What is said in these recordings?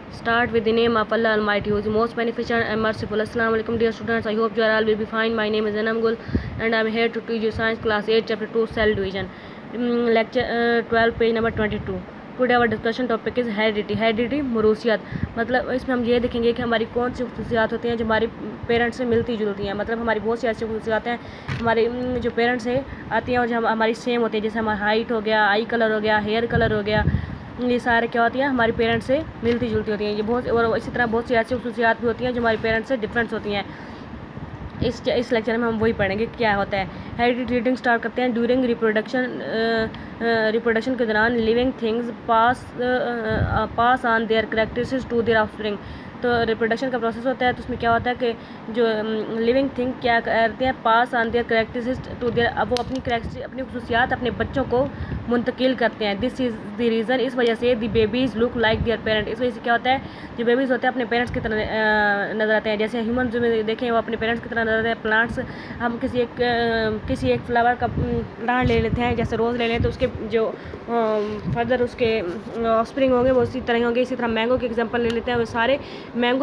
Start with the name of Allah Almighty, who is most beneficent and merciful. Assalamu alaikum, dear students. I hope you are all will be fine. My name is Anam Gul, and I am here to teach you Science Class 8, Chapter 2, Cell Division. Lecture 12, page number 22. Today our discussion topic is heredity. Heredity मौरूसियत, मतलब इसमें हम ये देखेंगे कि हमारी कौन सी खुसूसियात होती हैं जो हमारी पेरेंट्स से मिलती जुलती हैं। मतलब हमारी बहुत सी ऐसी खुसूसियात हैं हमारे जो पेरेंट्स से आती हैं और जो हमारी सेम होती है, जैसे हमारा हाइट हो गया, आई कलर हो गया, हेयर कलर हो गया, ये सारे क्या होती हैं हमारी पेरेंट्स से मिलती जुलती होती हैं। ये बहुत और इसी तरह बहुत सी ऐसी खुसूसियात भी होती हैं जो हमारी पेरेंट्स से डिफरेंस होती हैं। इस लेक्चर में हम वही पढ़ेंगे क्या होता है। हेरिडिटी रीडिंग स्टार्ट करते हैं। ड्यूरिंग रिप्रोडक्शन के दौरान living things pass on their characteristics to their offspring. तो रिप्रोडक्शन का प्रोसेस होता है, तो उसमें क्या होता है कि जो लिविंग थिंग क्या करते हैं, pass on their characteristics to their, अब वो अपनी खुसूसियात अपने बच्चों को मुंतकिल करते हैं। दिस इज़ द रीज़न, इस वजह से the babies look like their parent. इस वजह से क्या होता है, जो बेबीज़ होते हैं अपने पेरेंट्स की तरह नज़र आते हैं। जैसे ह्यूमन जो देखें वो अपने पेरेंट्स की तरह नज़र आते हैं। प्लांट्स, हम किसी एक फ्लावर का प्लांट ले लेते हैं, जैसे रोज़ ले लें, तो उसके जो फर्दर उसके ऑफस्प्रिंग होंगे वो उसी तरह होंगे। इसी तरह मैंगो के एग्जांपल ले लेते हैं, वो सारे मैंगो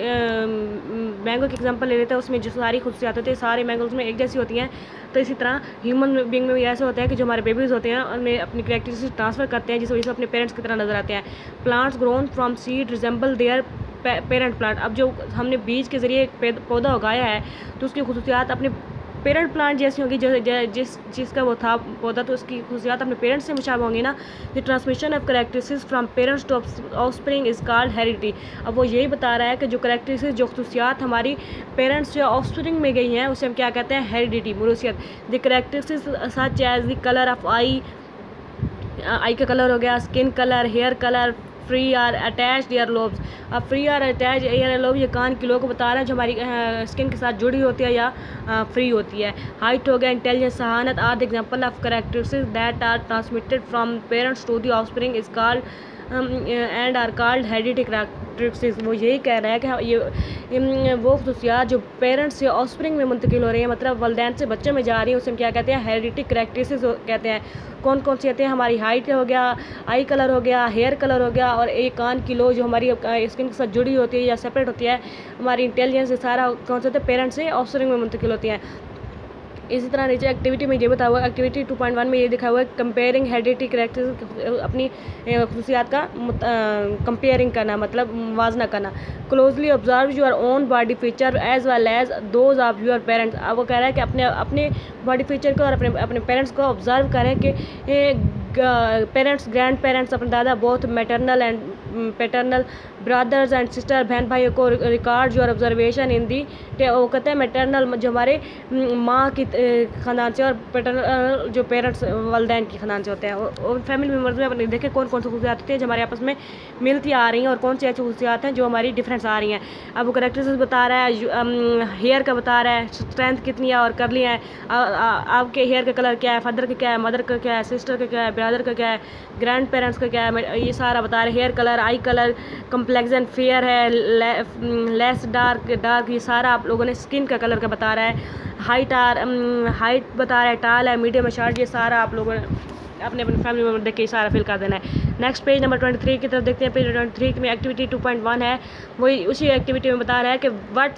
के एग्जांपल ले लेते हैं, उसमें जो सारी खुसूसियात होती है सारे मैंगोज में एक जैसी होती हैं। तो इसी तरह ह्यूमन बीइंग में भी ऐसा होता है कि जो हमारे बेबीज़ होते हैं उनमें अपनी कैरेक्टरिस्टिक्स ट्रांसफ़र करते हैं, जिस वजह से अपने पेरेंट्स की तरह नज़र आते हैं। Plants grown from seed resemble their parent plant. अब जो हमने बीज के ज़रिए एक पौधा उगाया है तो उसकी खुसूसियात अपने पेरेंट प्लांट जैसी होंगी, जिसका वो था पौधा, तो उसकी खुसूसियात अपने पेरेंट्स से मुशाबह होंगी ना। The transmission of characteristics from parents to offspring is called heredity. अब वो यही बता रहा है कि जो कैरेक्टरिस्टिक्स जो खुसूसियात हमारी पेरेंट्स या ऑफस्प्रिंग में गई हैं उसे हम क्या कहते हैं, हेरिडिटी, मौरूसियत। The characteristics such as the colour of eye का कलर हो गया, skin colour, hair colour, free or attached ear lobes. अब free or attach ear lobe ये कान की लोब को बता रहा है जो हमारी स्किन के साथ जुड़ी होती है या फ्री होती है। हाइट हो गया, इंटेलिजेंस, सहानत are the example of characteristics that are transmitted from parents to the offspring is called and are called heredity characteristics. वो यही कह रहा है कि ये वो खुसूसियात जो पेरेंट्स से ऑफस्प्रिंग में मुंतकिल हो रही है, मतलब वालिदैन से बच्चों में जा रही है, उसे हम क्या कहते हैं, हेरिडिटी कैरेक्टरिस्टिक्स कहते हैं। कौन कौन सी होती हैं, हमारी हाइट हो गया, आई कलर हो गया, हेयर कलर हो गया, और एक कान की लो जो हमारी स्किन के साथ जुड़ी होती है या सेपरेट होती है। हमारी इंटेलिजेंस ये सारा कौन से होते हैं, पेरेंट्स से ऑफस्प्रिंग में मुंतकिल होती हैं। इसी तरह नीचे एक्टिविटी में ये बताया हुआ है, एक्टिविटी 2.1 में ये दिखा हुआ है कंपेयरिंग हेरिडिटी कैरेक्टरिस्टिक्स, अपनी खुसूसियात का कंपेयरिंग करना, मतलब मुवाजना करना। Closely observe your own body feature as well as those of your parents. अब वो कह रहा है कि अपने बॉडी फीचर को और अपने पेरेंट्स को ऑब्जर्व करें कि पेरेंट्स, ग्रैंड पेरेंट्स, अपने दादा, both maternal and paternal, brothers and sister, बहन भाइयों को record your observation in the. वो कहते हैं मैटरनल जो हमारे माँ की ख़ानदान से, और पैटर्नल जो पेरेंट्स वालिदैन की ख़ानदान से होते हैं। और फैमिली मेम्बर्स में अपने देखें कौन कौन सी खुसूसियात होती है जो हमारे आपस में मिलती आ रही हैं और कौन सी ऐसी खुसूसियात हैं जो हमारी डिफरेंस आ रही हैं। अब वो कैरेक्टरिस्टिक्स बता रहा है, हेयर का बता रहा है, स्ट्रेंथ कितनी है और करली है, आपके हेयर का कलर क्या है, फादर का क्या है, मदर का क्या है, सिस्टर का क्या है, ब्रदर का क्या है, ग्रैंड पेरेंट्स का क्या है, ये सारा बता रहे हैं। Hair colour, eye colour, complexion, fair है, लेस डार्क, ये सारा आप लोगों ने स्किन का कलर का बता रहा है। हाइट बता रहा है, टाल है, मीडियम है, शॉर्ट, ये सारा आप लोगों ने अपने फैमिली मेम्बर देख के सारा फिल कर देना है। नेक्स्ट पेज नंबर 23 की तरफ देखते हैं। पेज 23 में एक्टिविटी 2.1 है, वही उसी एक्टिविटी में बता रहा है कि what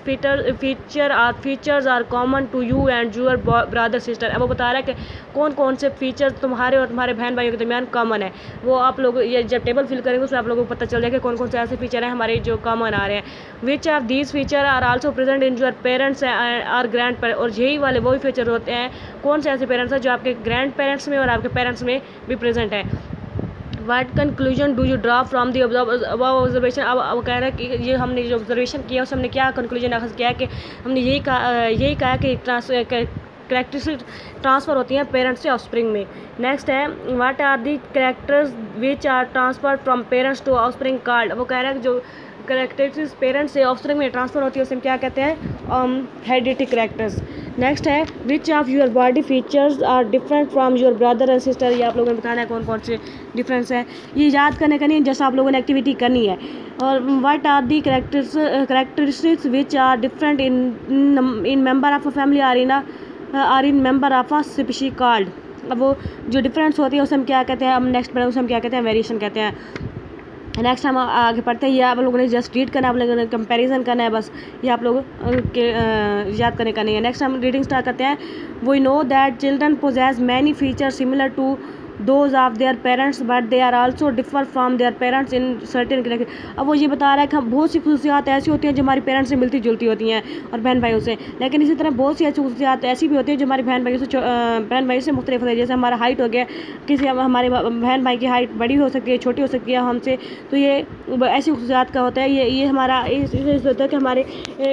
features are common to you and your brother sister. अब वो बता रहा है कि कौन कौन से फीचर्स तुम्हारे और तुम्हारे बहन भाइयों के दरमियान कॉमन है। वो आप लोग ये जब टेबल फिल करेंगे उसमें आप लोगों को पता चल जाएगा कौन कौन से ऐसे फीचर हैं हमारे जो कॉमन आ रहे हैं। Which of these feature are also present in your parents और ग्रैंड पेरेंट्स। और यही वाले वही फीचर होते हैं, कौन से ऐसे पेरेंट्स हैं जो आपके ग्रैंड पेरेंट्स में और आपके पेरेंट्स में भी प्रेजेंट है। What conclusion do you draw from the above observation? अब कह रहा है कि ये हमने जो ऑब्जर्वेशन किया उससे हमने क्या कंक्लूजन अखज़ किया कि हमने यही कहा कि कैरेक्टरिस्टिक ट्रांसफ़र होती हैं पेरेंट्स से ऑफस्प्रिंग में। नेक्स्ट है, what are the characters which are transfer from parents to offspring called. वो कह रहा है कि जो कैरेक्टरिस्टिक्स पेरेंट्स से ऑफस्प्रिंग में ट्रांसफ़र होती है उसे हम क्या कहते हैं, हेरिडिटी कैरेक्टर्स। नेक्स्ट है, which of your body features are different from your brother and sister. ये आप लोगों ने बताना है कौन कौन से डिफरेंस है, ये याद करने का नहीं, जैसा आप लोगों ने एक्टिविटी करनी है। और what are the characteristics which are different in member of a family or in member of a species called. अब वो जो डिफरेंस होती है उसे हम क्या कहते हैं, हम नेक्स्ट पढ़ेंगे उसे हम क्या कहते हैं, वेरिएशन कहते हैं। नेक्स्ट हम आगे पढ़ते हैं। ये आप लोगों ने जस्ट रीड करना है, आप लोगों ने कंपैरिजन करना है, बस ये आप लोग के याद करने का नहीं है। नेक्स्ट हम रीडिंग स्टार्ट करते हैं। We know that children possess many features similar to those of their parents but they are also differ from their parents in certain character. अब वो ये बता रहा है कि बहुत सी खसूसियात ऐसी होती हैं जो हमारी पेरेंट्स से मिलती जुलती होती हैं और बहन भाइयों से, लेकिन इसी तरह बहुत सी ऐसी खसूसियात ऐसी भी होती हैं जो हमारी बहन भाइयों से मुख्तलिफ होती है। जैसे हमारा हाइट हो गया, किसी हमारे बहन भाई की हाइट बड़ी हो सकती है, छोटी हो सकती है हमसे, तो ये ऐसी खसूसियात का होता है। ये हमारा होता है कि हमारे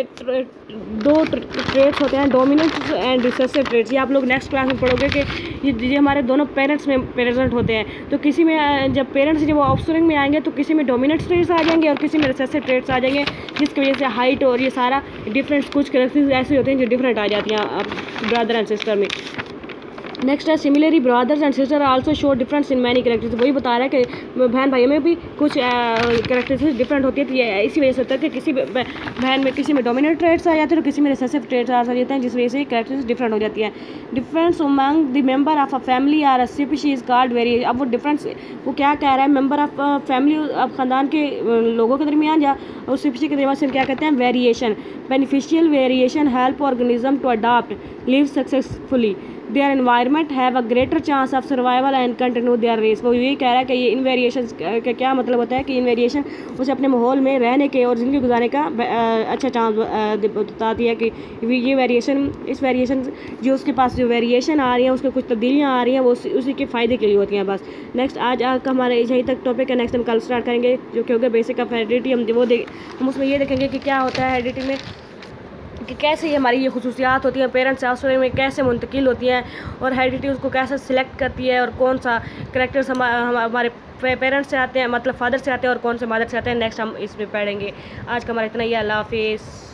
दो ट्रेट्स होते हैं, डोमिनेंट एंड रिसेसिव ट्रेट्स। ये आप लोग नेक्स्ट क्लास में पढ़ोगे कि ये हमारे दोनों पेरेंट्स में प्रेजेंट होते हैं। तो किसी में जब पेरेंट्स जब ऑफस्प्रिंग में आएंगे तो किसी में डोमिनेंट ट्रेट्स आ जाएंगे और किसी में रिसेसिव ट्रेट्स आ जाएंगे, जिसकी वजह से हाइट और ये सारा डिफरेंस, कुछ कैरेक्टरिस्टिक्स ऐसे होते हैं जो डिफरेंट आ जाती हैं ब्रदर एंड सिस्टर में। नेक्स्ट है similarly brothers and sister also show difference in many characters. वही बता रहा है कि बहन भाइयों में भी कुछ कैरेक्टरिस्टिक्स डिफरेंट होती है। तो ये इसी वजह से होता है कि किसी बहन में किसी में डोमिनेंट ट्रेट्स आ जाते हैं तो किसी में रिसेसिव ट्रेट्स आ जाते हैं, जिस वजह से कैरेक्टरिस्टिक्स डिफरेंट हो जाती है। Difference among the member of a family or a species called variation. अब वो डिफरेंस वो क्या कह रहा है, मेंबर ऑफ फैमिली, अब ख़ानदान के लोगों के दरमियान या उस स्पीशी के दरमियान से क्या कहते हैं, variation. Beneficial variation help organism to adopt live successfully their environment have a greater chance of survival and continue their race. वो यही कह रहा है कि ये इन वेरिएशन का क्या मतलब होता है कि इन वेरिएशन उसे अपने माहौल में रहने के और ज़िंदगी गुजारने का अच्छा चांस बताती है कि ये वेरिएशन, इस वेरिएशन जो उसके पास जो वेरिएशन आ रही है, उसके कुछ तब्दीलियाँ आ रही हैं, वो उसी के फ़ायदे के लिए होती हैं बस। नेक्स्ट आज का हमारे यहीं तक टॉपिक है। नेक्स्ट हम कल स्टार्ट करेंगे जो कि होगा बेसिक ऑफ हेरिडिटी। हम उसमें ये देखेंगे कि क्या होता है हेरिडिटी में, कि कैसे ये हमारी ये खसूसियात होती हैं पेरेंट्स से ऑफस्प्रिंग में कैसे मुंतकिल होती हैं और हेरिडिटी उसको कैसे सिलेक्ट करती है और कौन सा करेक्टर्स हमारे पेरेंट्स से आते हैं, मतलब फादर से आते हैं, और कौन से मदर से आते हैं। नेक्स्ट हम इसमें पढ़ेंगे। आज का हमारा इतना ही है। अल्लाह हाफिज़।